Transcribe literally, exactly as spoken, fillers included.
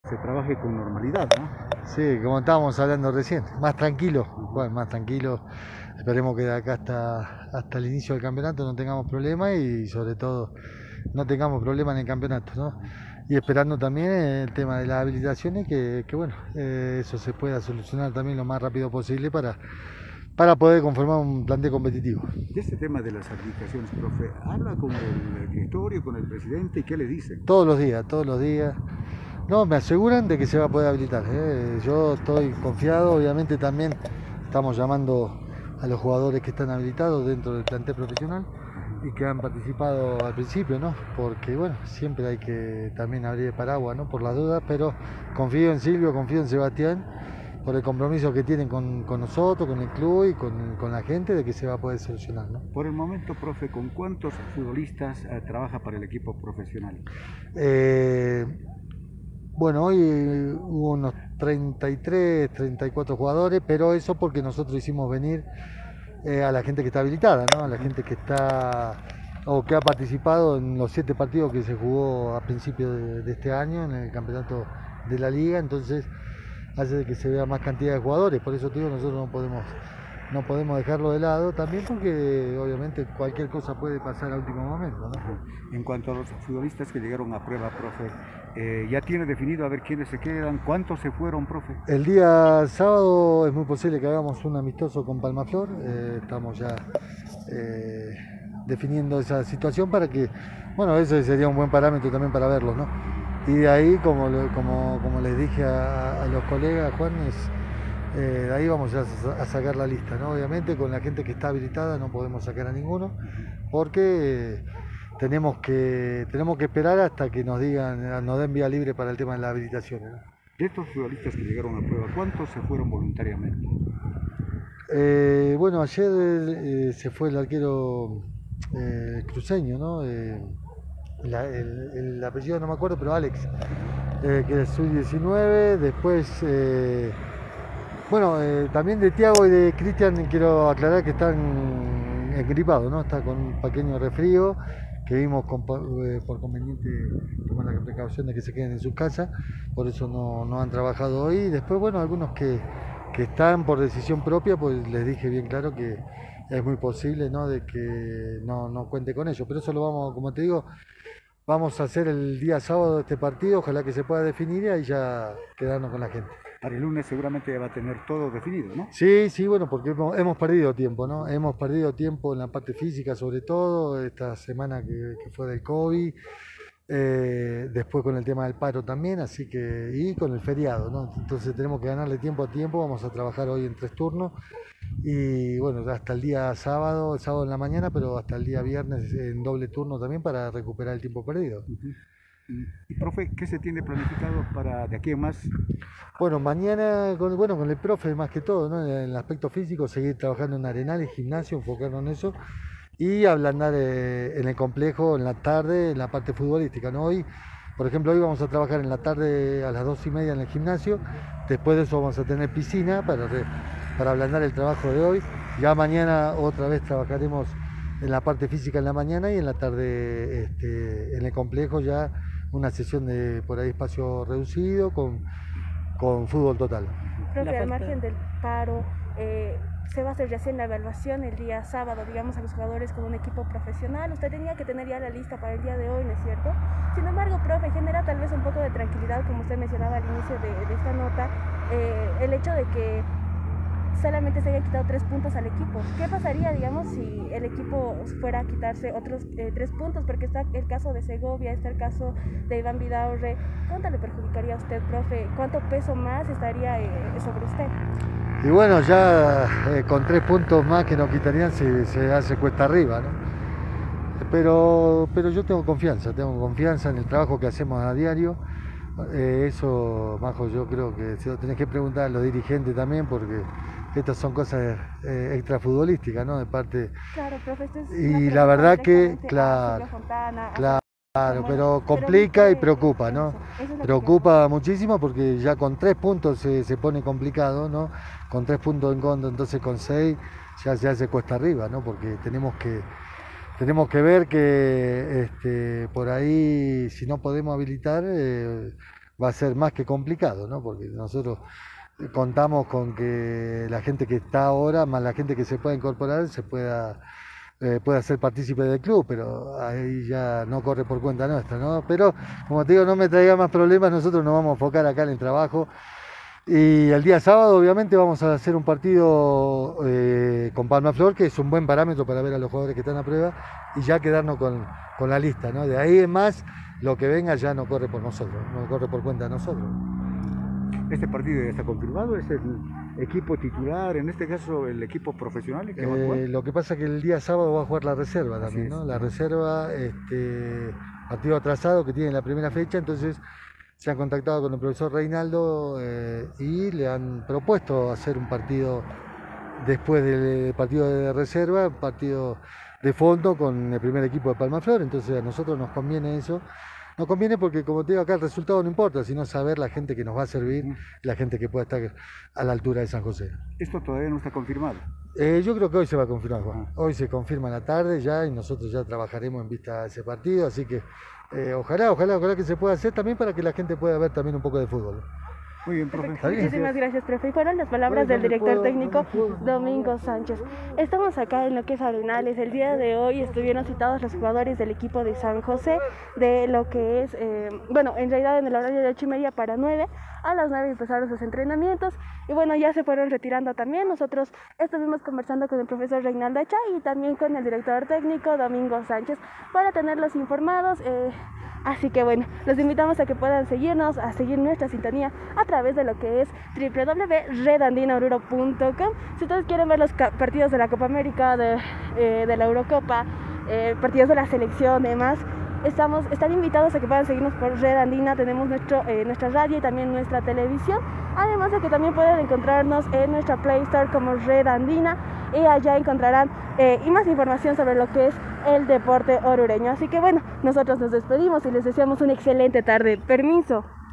se trabaje con normalidad, ¿no? Sí, como estábamos hablando recién, más tranquilo, Juan, más tranquilo. Esperemos que de acá hasta, hasta el inicio del campeonato no tengamos problemas y sobre todo no tengamos problemas en el campeonato, ¿no? Y esperando también el tema de las habilitaciones, que, que bueno, eh, eso se pueda solucionar también lo más rápido posible para, para poder conformar un plantel competitivo. Y este tema de las habilitaciones, profe, ¿habla con el directorio, con el presidente y qué le dicen? Todos los días, todos los días. No, me aseguran de que se va a poder habilitar. ¿eh? Yo estoy confiado, obviamente también estamos llamando a los jugadores que están habilitados dentro del plantel profesional y que han participado al principio, ¿no? Porque bueno, siempre hay que también abrir el paraguas, ¿no? Por las dudas, pero confío en Silvio, confío en Sebastián, por el compromiso que tienen con, con nosotros, con el club y con, con la gente, de que se va a poder solucionar, ¿no? Por el momento, profe, ¿con cuántos futbolistas eh, trabaja para el equipo profesional? Eh, Bueno, hoy hubo unos treinta y tres, treinta y cuatro jugadores, pero eso porque nosotros hicimos venir eh, a la gente que está habilitada, ¿no? A la gente que está o que ha participado en los siete partidos que se jugó a principios de, de este año en el campeonato de la liga, entonces hace que se vea más cantidad de jugadores, por eso te digo, nosotros no podemos no podemos dejarlo de lado, también porque obviamente cualquier cosa puede pasar a último momento, ¿no? En cuanto a los futbolistas que llegaron a prueba, profe, eh, ¿ya tiene definido a ver quiénes se quedan? ¿Cuántos se fueron, profe? El día sábado es muy posible que hagamos un amistoso con Palmaflor, eh, estamos ya eh, definiendo esa situación para que, bueno, ese sería un buen parámetro también para verlos, ¿no? Y de ahí, como, como, como les dije a, a los colegas, Juan, es, eh, de ahí vamos a, a sacar la lista, ¿no? Obviamente con la gente que está habilitada no podemos sacar a ninguno, porque eh, tenemos, que, tenemos que esperar hasta que nos digan, nos den vía libre para el tema de las habilitaciones, ¿no? De estos futbolistas que llegaron a prueba, ¿cuántos se fueron voluntariamente? Eh, bueno, ayer eh, se fue el arquero eh, cruceño, ¿no? Eh, la, el, el apellido no me acuerdo, pero Alex, eh, que es sub diecinueve. Después, eh, bueno, eh, también de Tiago y de Cristian quiero aclarar que están engripados, ¿no? Está con un pequeño resfrío, que vimos con, eh, por conveniente tomar la precaución de que se queden en sus casas, por eso no, no han trabajado hoy. Y después, bueno, algunos que, que están por decisión propia, pues les dije bien claro que es muy posible, ¿no? De que no, no cuente con ellos, pero eso lo vamos, como te digo, vamos a hacer el día sábado este partido, ojalá que se pueda definir y ahí ya quedarnos con la gente. Para el lunes seguramente ya va a tener todo definido, ¿no? Sí, sí, bueno, porque hemos, hemos perdido tiempo, ¿no? Hemos perdido tiempo en la parte física, sobre todo, esta semana que, que fue del COVID, eh, después con el tema del paro también, así que, y con el feriado, ¿no? Entonces tenemos que ganarle tiempo a tiempo, vamos a trabajar hoy en tres turnos, y bueno, hasta el día sábado, el sábado en la mañana, pero hasta el día viernes en doble turno también para recuperar el tiempo perdido. Uh-huh. Y profe, ¿qué se tiene planificado para de aquí en más? Bueno, mañana, con, bueno, con el profe más que todo, ¿no? En el aspecto físico, seguir trabajando en arenales, gimnasio, enfocarnos en eso y ablandar eh, en el complejo, en la tarde, en la parte futbolística, ¿no? Hoy, por ejemplo, hoy vamos a trabajar en la tarde a las dos y media en el gimnasio, después de eso vamos a tener piscina para, re, para ablandar el trabajo de hoy, ya mañana otra vez trabajaremos en la parte física en la mañana y en la tarde este, en el complejo ya una sesión de por ahí espacio reducido con, con fútbol total. Profe, al margen del paro, eh, se va a hacer recién la evaluación el día sábado, digamos, a los jugadores con un equipo profesional. Usted tenía que tener ya la lista para el día de hoy, ¿no es cierto? Sin embargo, profe, genera tal vez un poco de tranquilidad, como usted mencionaba al inicio de, de esta nota, eh, el hecho de que solamente se haya quitado tres puntos al equipo. ¿Qué pasaría, digamos, si el equipo fuera a quitarse otros eh, tres puntos? Porque está el caso de Segovia, está el caso de Iván Vidaurre. ¿Cuánto le perjudicaría a usted, profe? ¿Cuánto peso más estaría eh, sobre usted? Y bueno, ya eh, con tres puntos más que nos quitarían se, se hace cuesta arriba, ¿no? Pero, pero yo tengo confianza, tengo confianza en el trabajo que hacemos a diario. Eh, eso, Majo, yo creo que se lo tenés que preguntar a los dirigentes también, porque estas son cosas eh, extrafutbolísticas, ¿no? De parte. Claro, profe, esto es y la verdad que, claro, Fontana, claro, claro, pero complica pero, y preocupa, ¿no? Eso, eso preocupa muchísimo porque ya con tres puntos se, se pone complicado, ¿no? Con tres puntos en contra, entonces con seis ya se hace cuesta arriba, ¿no? Porque tenemos que tenemos que ver que este, por ahí, si no podemos habilitar, eh, va a ser más que complicado, ¿no? Porque nosotros contamos con que la gente que está ahora, más la gente que se pueda incorporar, se pueda, eh, pueda ser partícipe del club, pero ahí ya no corre por cuenta nuestra, ¿no? Pero, como te digo, no me traiga más problemas, nosotros nos vamos a enfocar acá en el trabajo. Y el día sábado, obviamente, vamos a hacer un partido eh, con Palma Flor, que es un buen parámetro para ver a los jugadores que están a prueba, y ya quedarnos con, con la lista, ¿no? De ahí en más, lo que venga ya no corre por nosotros, no corre por cuenta de nosotros. ¿Este partido ya está confirmado? ¿Es el equipo titular, en este caso el equipo profesional? Que va a jugar? Eh, lo que pasa es que el día sábado va a jugar la reserva también, ¿no? La reserva, este, partido atrasado que tiene la primera fecha, entonces se han contactado con el profesor Reinaldo eh, y le han propuesto hacer un partido después del partido de reserva, un partido de fondo con el primer equipo de Palma Flor, entonces a nosotros nos conviene eso. Nos conviene porque, como te digo, acá el resultado no importa, sino saber la gente que nos va a servir, la gente que pueda estar a la altura de San José. ¿Esto todavía no está confirmado? Eh, yo creo que hoy se va a confirmar, Juan. Hoy se confirma en la tarde ya y nosotros ya trabajaremos en vista de ese partido, así que eh, ojalá, ojalá, ojalá que se pueda hacer también para que la gente pueda ver también un poco de fútbol. Muy bien, profe. Muchísimas gracias, profe. Y fueron las palabras del director técnico Domingo Sánchez. Estamos acá en lo que es Arenales. El día de hoy estuvieron citados los jugadores del equipo de San José, de lo que es, eh, bueno, en realidad en el horario de ocho y media para nueve. A las nueve empezaron sus entrenamientos y bueno, ya se fueron retirando también. Nosotros estuvimos conversando con el profesor Reinaldo Echa y también con el director técnico Domingo Sánchez para tenerlos informados. Eh, Así que bueno, los invitamos a que puedan seguirnos, a seguir nuestra sintonía a través de lo que es doble u doble u doble u punto red andina oruro punto com. Si ustedes quieren ver los partidos de la Copa América, de, eh, de la Eurocopa, eh, partidos de la selección y demás, estamos, están invitados a que puedan seguirnos por Red Andina. Tenemos nuestro, eh, nuestra radio y también nuestra televisión. Además de que también pueden encontrarnos en nuestra Play Store como Red Andina y allá encontrarán eh, y más información sobre lo que es el deporte orureño. Así que bueno, nosotros nos despedimos y les deseamos una excelente tarde. Permiso.